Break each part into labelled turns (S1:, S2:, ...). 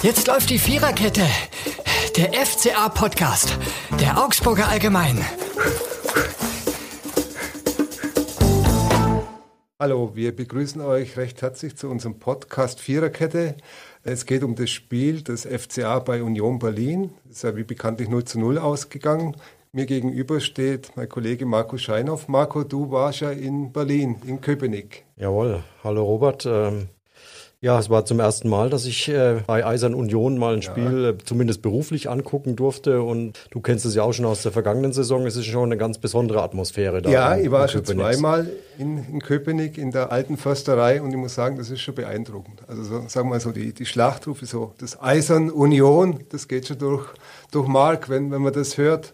S1: Jetzt läuft die Viererkette. Der FCA-Podcast. Der Augsburger Allgemein.
S2: Hallo, wir begrüßen euch recht herzlich zu unserem Podcast Viererkette. Es geht um das Spiel des FCA bei Union Berlin. Es ist ja wie bekanntlich 0:0 ausgegangen. Mir gegenüber steht mein Kollege Marco Scheinhoff. Marco, du warst ja in Berlin, in Köpenick.
S3: Jawohl, hallo Robert. Ja, es war zum ersten Mal, dass ich bei Eisern Union mal ein Spiel zumindest beruflich angucken durfte. Und du kennst es ja auch schon aus der vergangenen Saison. Es ist schon eine ganz besondere Atmosphäre da.
S2: Ja, ich war schon zweimal in Köpenick in der alten Försterei und ich muss sagen, das ist schon beeindruckend. Also so, sagen wir mal so, die Schlachtrufe, so das Eisern Union, das geht schon durch Mark, wenn man das hört.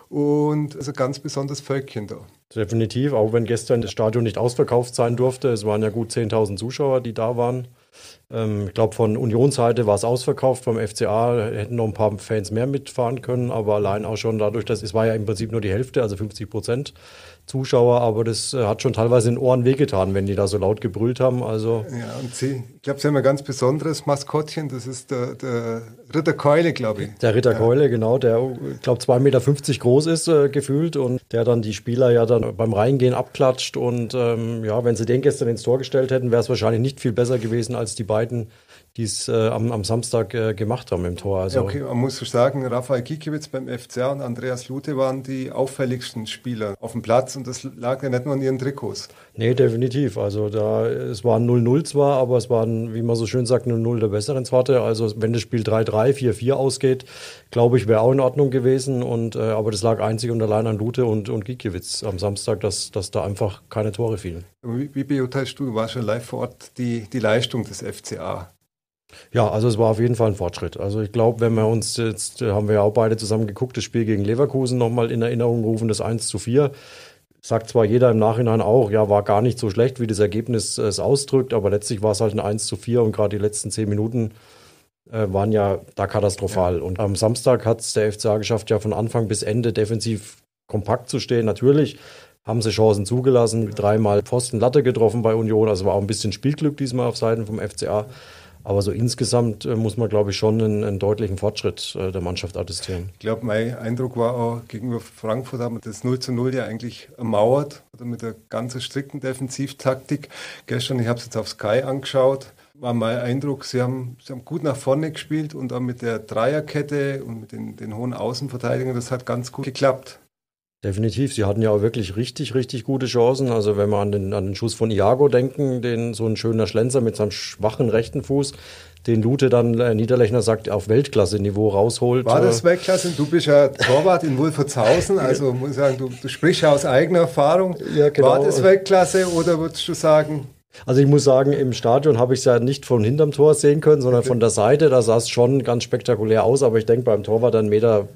S2: Und also ganz besonderes Völkchen da.
S3: Definitiv, auch wenn gestern das Stadion nicht ausverkauft sein durfte. Es waren ja gut 10.000 Zuschauer, die da waren. Ich glaube, von Unionsseite war es ausverkauft, vom FCA hätten noch ein paar Fans mehr mitfahren können, aber allein auch schon dadurch, dass es war ja im Prinzip nur die Hälfte, also 50% Zuschauer, aber das hat schon teilweise in den Ohren wehgetan, wenn die da so laut gebrüllt haben. Also
S2: ja, und ich glaube, sie haben ein ganz besonderes Maskottchen, das ist der Ritter Keule, glaube ich.
S3: Der Ritter Keule, genau, der, ich glaube, 2,50 Meter groß ist gefühlt und der dann die Spieler ja dann beim Reingehen abklatscht und ja, wenn sie den gestern ins Tor gestellt hätten, wäre es wahrscheinlich nicht viel besser gewesen als die beiden, die es am Samstag gemacht haben im Tor. Also,
S2: ja, okay, man muss sagen, Rafael Gikiewicz beim FCA und Andreas Lute waren die auffälligsten Spieler auf dem Platz und das lag ja nicht nur an ihren Trikots.
S3: Nee, definitiv. Also es waren 0:0 zwar, aber es waren, wie man so schön sagt, 0:0 der besseren Sorte. Also wenn das Spiel 3:3, 4:4 ausgeht, glaube ich, wäre auch in Ordnung gewesen. Und aber das lag einzig und allein an Lute und Gikiewicz am Samstag, dass da einfach keine Tore fielen.
S2: Wie beurteilst du warst schon live vor Ort, die Leistung des FCA?
S3: Ja, also es war auf jeden Fall ein Fortschritt. Also ich glaube, wenn wir uns jetzt, haben wir ja auch beide zusammen geguckt, das Spiel gegen Leverkusen nochmal in Erinnerung rufen, das 1:4. Sagt zwar jeder im Nachhinein auch, ja, war gar nicht so schlecht, wie das Ergebnis es ausdrückt, aber letztlich war es halt ein 1:4 und gerade die letzten 10 Minuten waren ja da katastrophal. Ja. Und am Samstag hat es der FCA geschafft, ja von Anfang bis Ende defensiv kompakt zu stehen. Natürlich haben sie Chancen zugelassen, 3-mal Pfosten Latte getroffen bei Union, also war auch ein bisschen Spielglück diesmal auf Seiten vom FCA. Aber so insgesamt muss man, glaube ich, schon einen deutlichen Fortschritt der Mannschaft attestieren.
S2: Ich glaube, mein Eindruck war auch, gegenüber Frankfurt haben wir das 0:0 ja eigentlich ermauert, oder mit der ganz strikten Defensivtaktik. Gestern, ich habe es jetzt auf Sky angeschaut, war mein Eindruck, sie haben gut nach vorne gespielt und auch mit der Dreierkette und mit den hohen Außenverteidigern, das hat ganz gut geklappt.
S3: Definitiv, sie hatten ja auch wirklich richtig, richtig gute Chancen. Also wenn wir an den Schuss von Iago denken, so ein schöner Schlenzer mit seinem schwachen rechten Fuß, den Lute dann, Niederlechner sagt, auf Weltklasse-Niveau rausholt.
S2: War das Weltklasse? Du bist ja Torwart in Wolfertshausen, also muss ich sagen, du sprichst ja aus eigener Erfahrung. Ja, genau. War das Weltklasse oder würdest du sagen...
S3: Also ich muss sagen, im Stadion habe ich es ja nicht von hinterm Tor sehen können, sondern von der Seite. Da sah es schon ganz spektakulär aus, aber ich denke, beim Torwart, der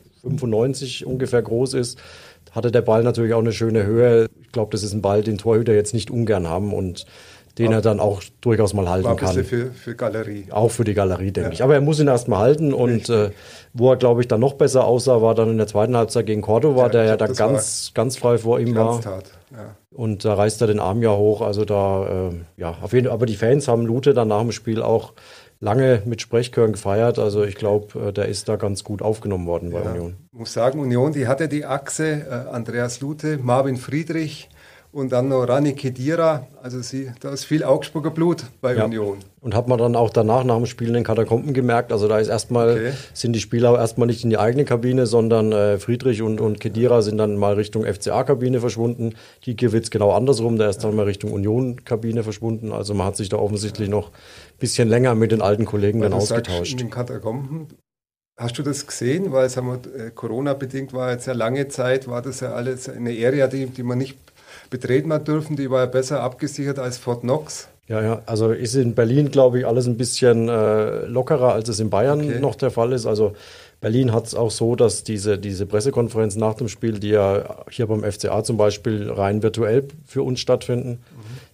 S3: 1,95 Meter ungefähr groß ist, hatte der Ball natürlich auch eine schöne Höhe. Ich glaube, das ist ein Ball, den Torhüter jetzt nicht ungern haben und den er dann auch durchaus mal halten kann.
S2: War für Galerie.
S3: Auch für die Galerie, denke ich. Aber er muss ihn erst mal halten und wo er, glaube ich, dann noch besser aussah, war dann in der zweiten Halbzeit gegen Cordova, der ja dann ganz frei vor ihm war. Ja. Und da reißt er den Arm ja hoch. Also da, ja, auf jeden Fall. Aber die Fans haben Lute dann nach dem Spiel auch lange mit Sprechchören gefeiert. Also ich glaube, der ist da ganz gut aufgenommen worden bei Union.
S2: Ich muss sagen, Union, die hatte die Achse Andreas Lute, Marvin Friedrich und dann noch Rani Khedira. Also da ist viel Augsburger Blut bei Union.
S3: Und hat man dann auch danach, nach dem Spiel in den Katakomben gemerkt, also da ist sind die Spieler erstmal nicht in die eigene Kabine, sondern Friedrich und Khedira sind dann mal Richtung FCA-Kabine verschwunden. Gikiewicz genau andersrum, der ist dann mal Richtung Union-Kabine verschwunden. Also man hat sich da offensichtlich noch ein bisschen länger mit den alten Kollegen dann ausgetauscht.
S2: In den Katakomben, hast du das gesehen? Weil Corona-bedingt war jetzt ja lange Zeit, war das ja alles eine Area, die man nicht betreten hat dürfen, die war ja besser abgesichert als Fort Knox.
S3: Ja, also ist in Berlin, glaube ich, alles ein bisschen lockerer, als es in Bayern noch der Fall ist. Also Berlin hat es auch so, dass diese Pressekonferenz nach dem Spiel, die ja hier beim FCA zum Beispiel rein virtuell für uns stattfinden,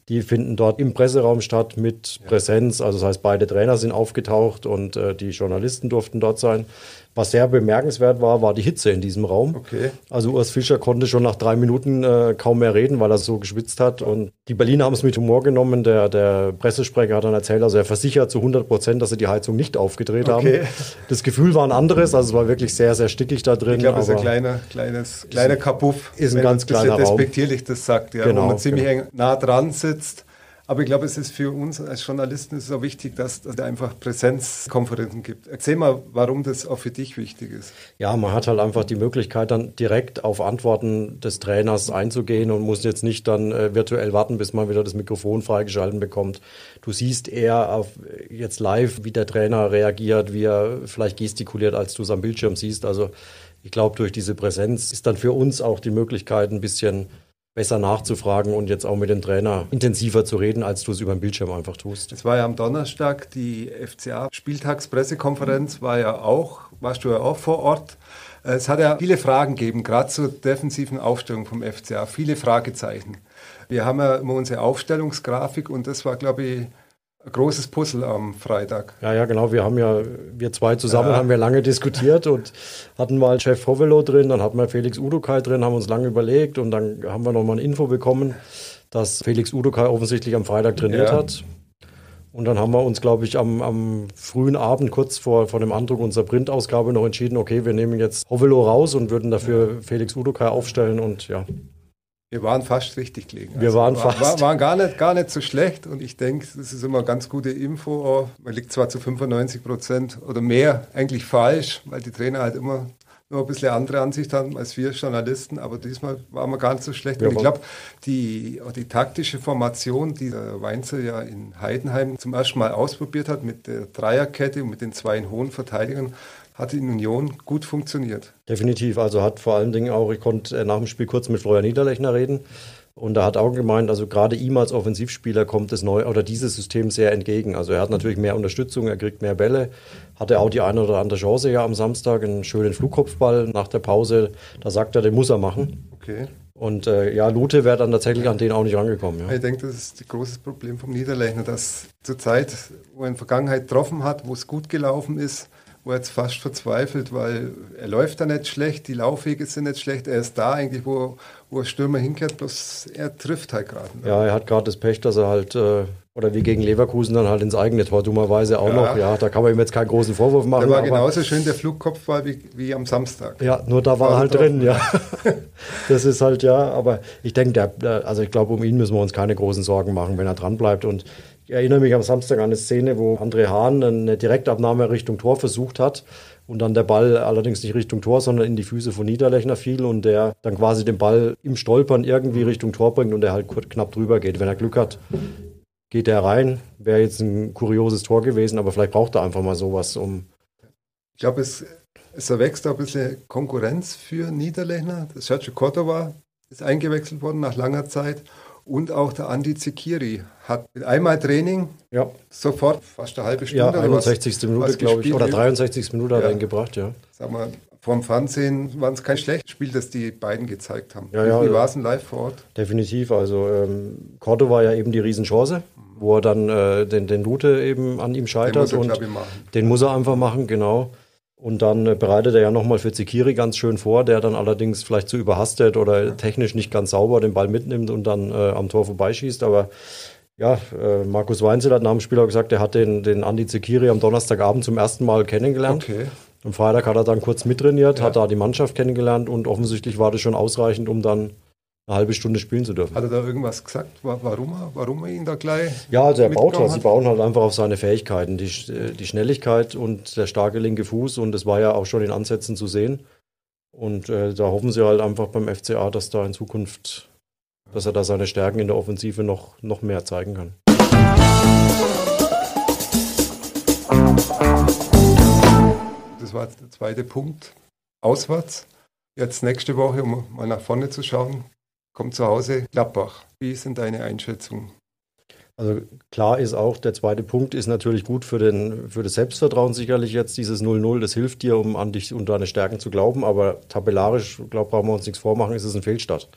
S3: Die finden dort im Presseraum statt mit Präsenz. Also das heißt, beide Trainer sind aufgetaucht und die Journalisten durften dort sein. Was sehr bemerkenswert war die Hitze in diesem Raum.
S2: Okay.
S3: Also Urs Fischer konnte schon nach 3 Minuten kaum mehr reden, weil er so geschwitzt hat. Und die Berliner haben es mit Humor genommen. Der Pressesprecher hat dann erzählt, also er versichert zu 100%, dass sie die Heizung nicht aufgedreht haben. Das Gefühl war ein anderes, also es war wirklich sehr, sehr stickig da drin.
S2: Ich glaube, es ist ein kleiner Kabuff.
S3: Ist ein ganz kleiner Raum.
S2: Despektierlich das sagt, ja,
S3: genau,
S2: wo man ziemlich eng nah dran sitzt. Aber ich glaube, es ist für uns als Journalisten ist es auch wichtig, dass es einfach Präsenzkonferenzen gibt. Erzähl mal, warum das auch für dich wichtig ist.
S3: Ja, man hat halt einfach die Möglichkeit, dann direkt auf Antworten des Trainers einzugehen und muss jetzt nicht dann virtuell warten, bis man wieder das Mikrofon freigeschalten bekommt. Du siehst eher jetzt live, wie der Trainer reagiert, wie er vielleicht gestikuliert, als du es am Bildschirm siehst. Also ich glaube, durch diese Präsenz ist dann für uns auch die Möglichkeit, ein bisschen besser nachzufragen und jetzt auch mit dem Trainer intensiver zu reden, als du es über den Bildschirm einfach tust.
S2: Es war ja am Donnerstag die FCA-Spieltagspressekonferenz, warst du ja auch vor Ort. Es hat ja viele Fragen gegeben, gerade zur defensiven Aufstellung vom FCA, viele Fragezeichen. Wir haben ja immer unsere Aufstellungsgrafik und das war, glaube ich, ein großes Puzzle am Freitag.
S3: Ja, genau. Wir zwei zusammen haben wir lange diskutiert und hatten mal Chef Hovelo drin, dann hatten wir Felix Udokai drin, haben uns lange überlegt und dann haben wir nochmal ein Info bekommen, dass Felix Udokai offensichtlich am Freitag trainiert hat. Und dann haben wir uns, glaube ich, am frühen Abend, kurz vor dem Andruck unserer Printausgabe noch entschieden, okay, wir nehmen jetzt Hovelo raus und würden dafür Felix Udokai aufstellen und ja.
S2: Wir waren fast richtig gelegen.
S3: Wir waren
S2: gar nicht so schlecht und ich denke, das ist immer eine ganz gute Info. Auch. Man liegt zwar zu 95% oder mehr eigentlich falsch, weil die Trainer halt immer nur ein bisschen andere Ansicht haben als wir Journalisten, aber diesmal waren wir gar nicht so schlecht. Und ich glaube, die taktische Formation, die der Weinzer ja in Heidenheim zum ersten Mal ausprobiert hat, mit der Dreierkette und mit den 2 hohen Verteidigern, hat in Union gut funktioniert.
S3: Definitiv, also hat vor allen Dingen auch, ich konnte nach dem Spiel kurz mit Florian Niederlechner reden und er hat auch gemeint, also gerade ihm als Offensivspieler kommt dieses System sehr entgegen. Also er hat natürlich mehr Unterstützung, er kriegt mehr Bälle, hatte auch die eine oder andere Chance ja am Samstag, einen schönen Flugkopfball nach der Pause, da sagt er, den muss er machen.
S2: Okay.
S3: Und Lute wäre dann tatsächlich an den auch nicht rangekommen. Ja.
S2: Ich denke, das ist das große Problem vom Niederlechner, dass zur Zeit, wo er in der Vergangenheit getroffen hat, wo es gut gelaufen ist, wo er jetzt fast verzweifelt, weil er läuft da nicht schlecht, die Laufwege sind nicht schlecht, er ist da eigentlich, wo ein Stürmer hinkehrt, bloß er trifft halt gerade.
S3: Ja, er hat gerade das Pech, dass er halt, oder wie gegen Leverkusen dann halt ins eigene Tor dummerweise auch noch, ja, da kann man ihm jetzt keinen großen Vorwurf machen.
S2: Der war genauso schön der Flugkopfball wie am Samstag.
S3: Ja, nur da war er halt drin, ja. Das ist halt, ja, aber ich denke, ich glaube, um ihn müssen wir uns keine großen Sorgen machen, wenn er dran bleibt und ich erinnere mich am Samstag an eine Szene, wo André Hahn eine Direktabnahme Richtung Tor versucht hat und dann der Ball allerdings nicht Richtung Tor, sondern in die Füße von Niederlechner fiel und der dann quasi den Ball im Stolpern irgendwie Richtung Tor bringt und der halt knapp drüber geht. Wenn er Glück hat, geht er rein. Wäre jetzt ein kurioses Tor gewesen, aber vielleicht braucht er einfach mal sowas,
S2: Ich glaube, es erwächst auch ein bisschen Konkurrenz für Niederlechner. Das Sergio Cordova ist eingewechselt worden nach langer Zeit. Und auch der Andi Zekiri hat mit einmal Training sofort fast eine halbe Stunde.
S3: Ja, 61. Minute, glaube ich, oder 63. Minute hat er ihn gebracht, ja.
S2: Sag mal, vorm Fernsehen war es kein schlechtes Spiel, das die beiden gezeigt haben.
S3: Ja,
S2: Wie war es denn live vor Ort?
S3: Definitiv, also Cordova ja eben die Riesenchance, wo er dann den Lute eben an ihm scheitert. Den muss er einfach machen, genau. Und dann bereitet er ja nochmal für Zekiri ganz schön vor, der dann allerdings vielleicht zu überhastet oder technisch nicht ganz sauber den Ball mitnimmt und dann am Tor vorbeischießt. Aber ja, Markus Weinzel hat nach dem Spiel auch gesagt, er hat den Andi Zekiri am Donnerstagabend zum ersten Mal kennengelernt.
S2: Okay.
S3: Am Freitag hat er dann kurz mittrainiert, hat da die Mannschaft kennengelernt und offensichtlich war das schon ausreichend, um dann eine halbe Stunde spielen zu dürfen.
S2: Hat er da irgendwas gesagt, warum er ihn da gleich
S3: Ja, also sie bauen halt einfach auf seine Fähigkeiten, die Schnelligkeit und der starke linke Fuß und das war ja auch schon in Ansätzen zu sehen. Und da hoffen sie halt einfach beim FCA, dass da in Zukunft, dass er da seine Stärken in der Offensive noch mehr zeigen kann.
S2: Das war der zweite Punkt. Auswärts. Jetzt nächste Woche, um mal nach vorne zu schauen, kommt zu Hause Gladbach. Wie sind deine Einschätzungen?
S3: Also klar ist auch, der zweite Punkt ist natürlich gut für das Selbstvertrauen sicherlich jetzt, dieses 0-0, das hilft dir, um an dich und deine Stärken zu glauben, aber tabellarisch, brauchen wir uns nichts vormachen, ist es ein Fehlstart.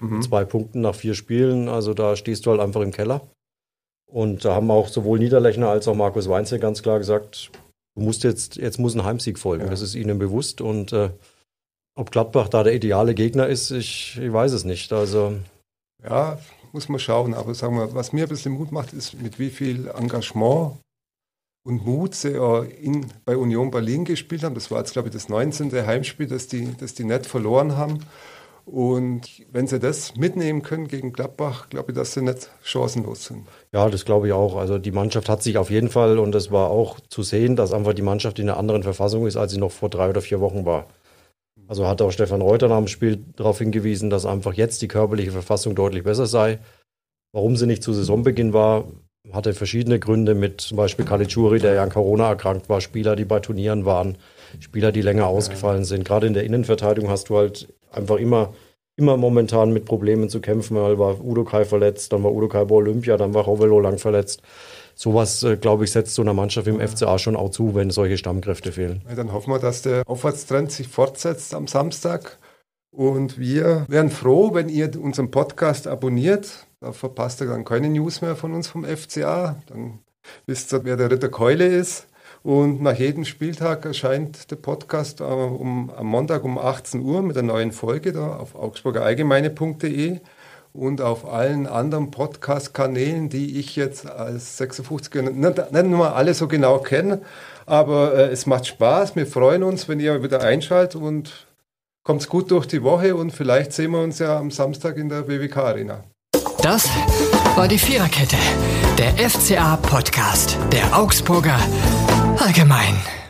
S3: mit 2 Punkten nach 4 Spielen. Also da stehst du halt einfach im Keller. Und da haben auch sowohl Niederlechner als auch Markus Weinzel ganz klar gesagt, du musst jetzt muss ein Heimsieg folgen. Ja. Das ist ihnen bewusst. Und ob Gladbach da der ideale Gegner ist, ich weiß es nicht. Also
S2: ja, muss man schauen. Aber sagen wir, was mir ein bisschen Mut macht, ist, mit wie viel Engagement und Mut sie bei Union Berlin gespielt haben. Das war jetzt, glaube ich, das 19. Heimspiel, das die nicht verloren haben. Und wenn sie das mitnehmen können gegen Gladbach, glaube ich, dass sie nicht chancenlos sind.
S3: Ja, das glaube ich auch. Also die Mannschaft hat sich auf jeden Fall, und es war auch zu sehen, dass einfach die Mannschaft in einer anderen Verfassung ist, als sie noch vor 3 oder 4 Wochen war. Also hat auch Stefan Reuter nach dem Spiel darauf hingewiesen, dass einfach jetzt die körperliche Verfassung deutlich besser sei. Warum sie nicht zu Saisonbeginn war, hatte verschiedene Gründe, mit zum Beispiel Caligiuri, der ja an Corona erkrankt war, Spieler, die bei Turnieren waren, Spieler, die länger ausgefallen sind. Gerade in der Innenverteidigung hast du halt einfach immer momentan mit Problemen zu kämpfen. Mal war Udo Kai verletzt, dann war Udo Kai bei Olympia, dann war Rovelo lang verletzt. Sowas, glaube ich, setzt so einer Mannschaft im FCA schon auch zu, wenn solche Stammkräfte fehlen.
S2: Ja, dann hoffen wir, dass der Aufwärtstrend sich fortsetzt am Samstag. Und wir wären froh, wenn ihr unseren Podcast abonniert. Da verpasst ihr dann keine News mehr von uns vom FCA. Dann wisst ihr, wer der Ritter Keule ist. Und nach jedem Spieltag erscheint der Podcast am Montag um 18 Uhr mit einer neuen Folge da auf augsburgerallgemeine.de und auf allen anderen Podcast-Kanälen, die ich jetzt als 56er nicht nur alle so genau kenne. Aber es macht Spaß. Wir freuen uns, wenn ihr wieder einschaltet und kommt's gut durch die Woche und vielleicht sehen wir uns ja am Samstag in der WWK-Arena.
S1: Das war die Viererkette, der FCA-Podcast der Augsburger Allgemein.